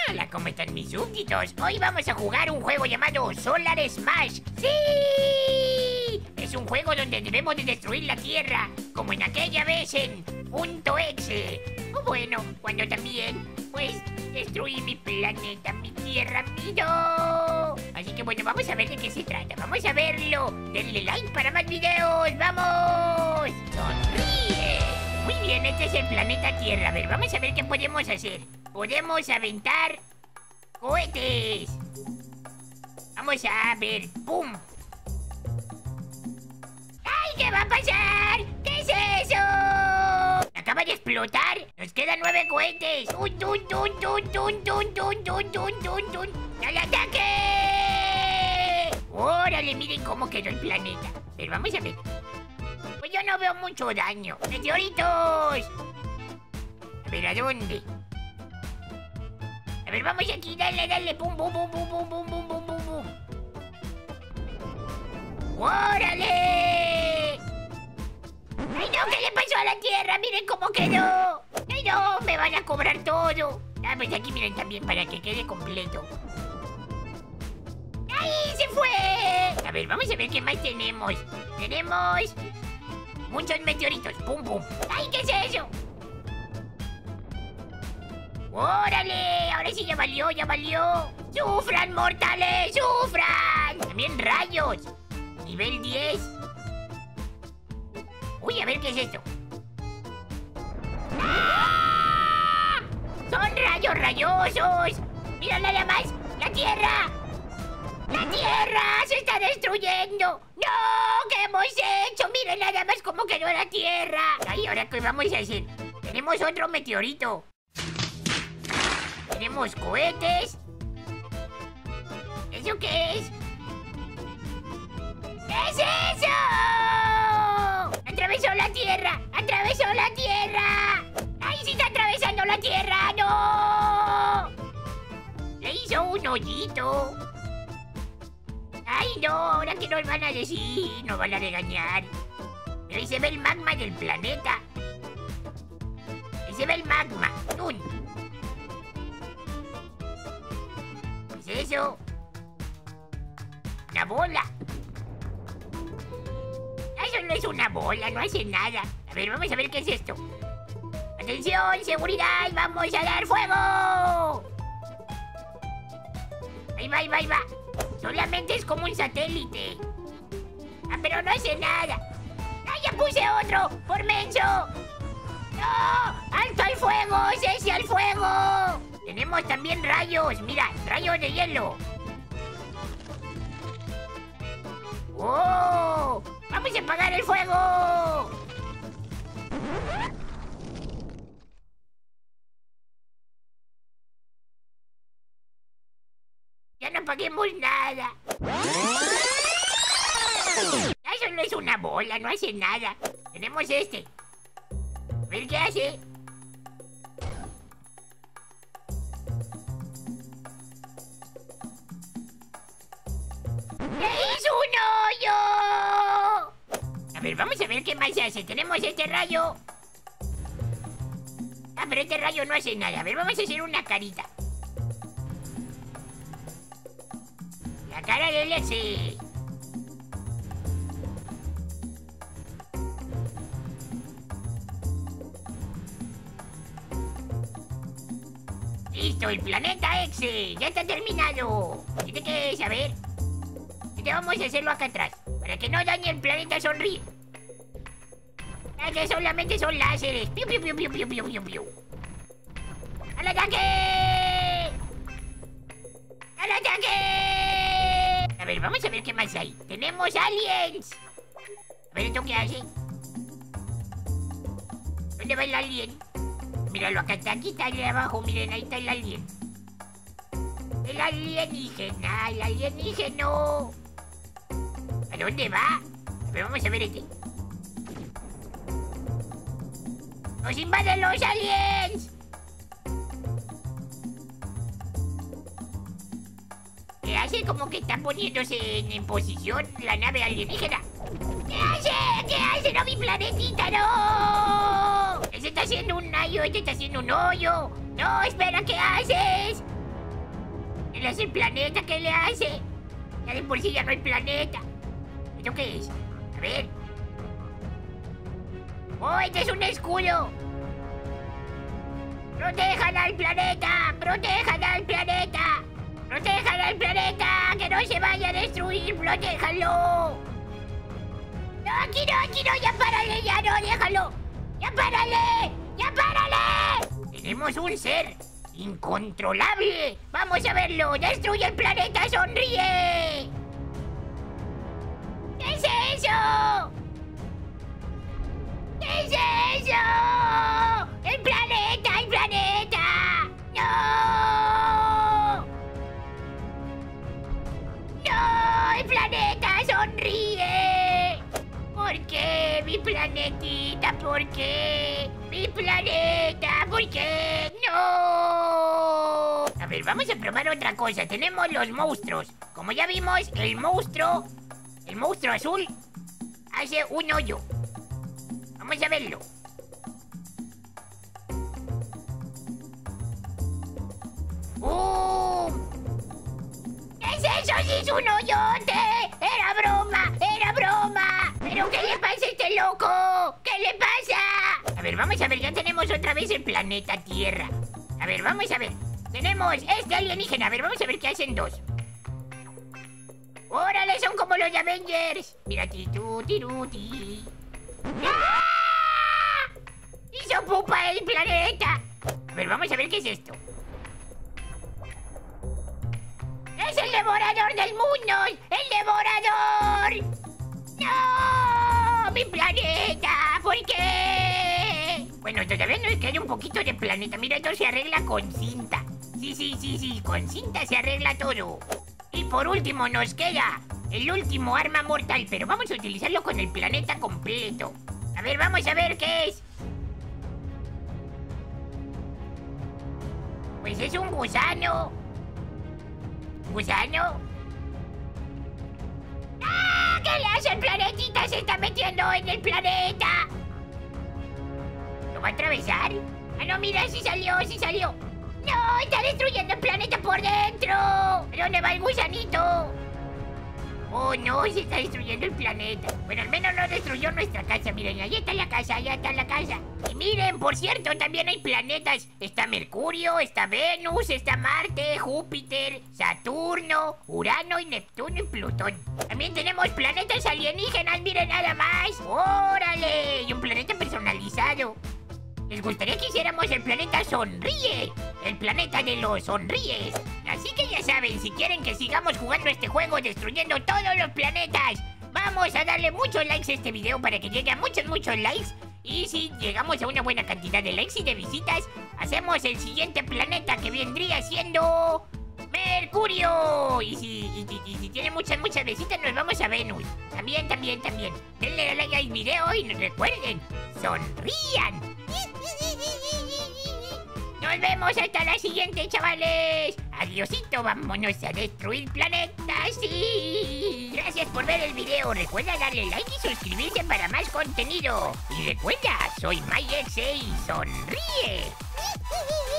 Hola, ¿cómo están mis súbditos? Hoy vamos a jugar un juego llamado Solar Smash. ¡Sí! Es un juego donde debemos de destruir la Tierra, como en aquella vez en Punto Exe. O bueno, cuando también, pues, destruí mi planeta, mi Tierra, mi no. Así que bueno, vamos a ver de qué se trata. Vamos a verlo. Denle like para más videos. ¡Vamos! ¡Sonríe! Muy bien, este es el planeta Tierra. A ver, vamos a ver qué podemos hacer. Podemos aventar cohetes. Vamos a ver. ¡Pum! ¡Ay, qué va a pasar! ¿Qué es eso? Acaba de explotar. Nos quedan 9 cohetes. ¡Tun, tun, tun, tun, tun, tun, tun, tun, tun, tun, tun! ¡Al ataque! ¡Órale! Miren cómo quedó el planeta. Pero vamos a ver. Pues yo no veo mucho daño. ¡Meteoritos! A ver, ¿a dónde? A ver, vamos aquí, dale, dale. Pum, pum, pum, pum, pum, pum, pum, pum, pum, pum. ¡Órale! ¡Ay, no! ¿Qué le pasó a la Tierra? Miren cómo quedó. ¡Ay, no! Me van a cobrar todo. Ah, pues aquí miren también para que quede completo. ¡Ay, se fue! A ver, vamos a ver qué más tenemos. Tenemos muchos meteoritos. ¡Pum, pum! ¡Ay, qué es eso! ¡Órale! Ahora sí ya valió, ya valió. ¡Sufran, mortales! ¡Sufran! También rayos. Nivel 10. Uy, a ver qué es esto. ¡Ah! ¡Son rayos rayosos! ¡Mira nada más! ¡La Tierra! ¡La Tierra se está destruyendo! ¡No! ¿Qué hemos hecho? Miren nada más cómo quedó la Tierra. Ay, ¿ahora qué vamos a hacer? Tenemos otro meteorito. Tenemos cohetes. ¿Eso qué es? ¿Qué es eso? ¡Atravesó la Tierra! ¡Atravesó la Tierra! ¡Ay, sí está atravesando la Tierra! ¡No! Le hizo un hoyito. ¡Ay, no! ¿Ahora qué nos van a decir? Nos van a regañar. Pero ahí se ve el magma del planeta. Ahí se ve el magma. ¡Tun! ¿Qué es eso? ¡Una bola! Eso no es una bola, no hace nada. A ver, vamos a ver qué es esto. ¡Atención, seguridad! ¡Vamos a dar fuego! Ahí va, ahí va, ahí va. Solamente es como un satélite. Ah, pero no hace nada. ¡Ah, ya puse otro! ¡Por menso! ¡No! ¡Alto al fuego! ¡Cese al fuego! Tenemos también rayos. Mira, rayos de hielo. ¡Oh! ¡Vamos a apagar el fuego! Ya no apaguemos nada. Eso no es una bola, no hace nada. Tenemos este. A ver qué hace. ¡Le hizo un hoyo! A ver, vamos a ver qué más hace. Tenemos este rayo. Ah, pero este rayo no hace nada. A ver, vamos a hacer una carita. La cara de LC. Listo, el planeta Exe. Ya está terminado. ¿Qué qué es? A ver. Vamos a hacerlo acá atrás, para que no dañe el planeta. Sonríe. Ya que solamente son láseres. ¡Piu, piu, piu, piu, piu, piu, piu, piu! ¡Al ataque! ¡Al ataque! A ver, vamos a ver qué más hay. ¡Tenemos aliens! A ver, ¿esto qué hace? ¿Dónde va el alien? Míralo, acá está, aquí está de abajo. Miren, ahí está el alien. El alienígena, el alienígeno. ¿A dónde va? A ver, vamos a ver este. ¡Nos invaden los aliens! ¿Qué hace? Como que está poniéndose en posición la nave alienígena. ¿Qué hace? ¿Qué hace? ¡No, mi planetita, no! Ese está haciendo un hoyo, este está haciendo un hoyo. No, espera, ¿qué haces? hace el planeta? ¿Qué le hace? Ya de por sí ya no hay planeta. ¿Esto qué es? A ver. ¡Oh, este es un escudo! ¡Protejan al planeta! ¡Protejan al planeta! ¡Protejan al planeta! ¡Que no se vaya a destruir! ¡Protéjanlo! ¡No, aquí no, aquí no! ¡Ya párale! ¡Ya no! ¡Déjalo! ¡Ya párale! ¡Ya párale! Tenemos un ser incontrolable. ¡Vamos a verlo! ¡Destruye el planeta! ¡Sonríe! ¿Qué es eso? ¿Qué es eso? ¡El planeta! ¡El planeta! ¡No! ¡No! ¡El planeta sonríe! ¿Por qué? ¡Mi planetita! ¿Por qué? ¡Mi planeta! ¿Por qué? ¡No! A ver, vamos a probar otra cosa. Tenemos los monstruos. Como ya vimos, el monstruo azul hace un hoyo. Vamos a verlo. ¿Qué es eso? ¡Sí es un hoyote! ¡Era broma! ¡Era broma! ¿Pero qué le pasa a este loco? ¿Qué le pasa? A ver, vamos a ver. Ya tenemos otra vez el planeta Tierra. A ver, vamos a ver. Tenemos este alienígena. A ver, vamos a ver qué hacen dos. ¡Órale! Son como los Avengers. Mira, tiruti. ¡Ah! ¡Hizo pupa el planeta! A ver, vamos a ver qué es esto. ¡Es el devorador del mundo! ¡El devorador! ¡No! ¡Mi planeta! ¿Por qué? Bueno, todavía nos queda un poquito de planeta. Mira, esto se arregla con cinta. Sí. Con cinta se arregla todo. Y por último nos queda el último arma mortal. Pero vamos a utilizarlo con el planeta completo. A ver, vamos a ver qué es. Pues es un gusano. ¿Gusano? ¡Ah! ¿Qué le hace el planetita? Se está metiendo en el planeta. ¿Lo va a atravesar? Ah, no, mira, sí salió. ¡No! ¡Está destruyendo el planeta por dentro! ¿Dónde va el gusanito? ¡Oh, no! Se está destruyendo el planeta. Bueno, al menos no destruyó nuestra casa. Miren, allá está la casa, Y miren, por cierto, también hay planetas. Está Mercurio, está Venus, está Marte, Júpiter, Saturno, Urano y Neptuno y Plutón. También tenemos planetas alienígenas, miren nada más. ¡Órale! Y un planeta personalizado. ¿Les gustaría que hiciéramos el planeta Sonríe? El planeta de los sonríes. Así que ya saben, si quieren que sigamos jugando este juego destruyendo todos los planetas, vamos a darle muchos likes a este video para que llegue a muchos likes. Y si llegamos a una buena cantidad de likes y de visitas, hacemos el siguiente planeta que vendría siendo Mercurio. Y si tiene muchas visitas, nos vamos a Venus. También. Denle like al video y recuerden, sonrían. Nos vemos hasta la siguiente, chavales. Adiosito, vámonos a destruir planetas. Sí. Gracias por ver el video. Recuerda darle like y suscribirse para más contenido. Y recuerda, soy MyXE y sonríe.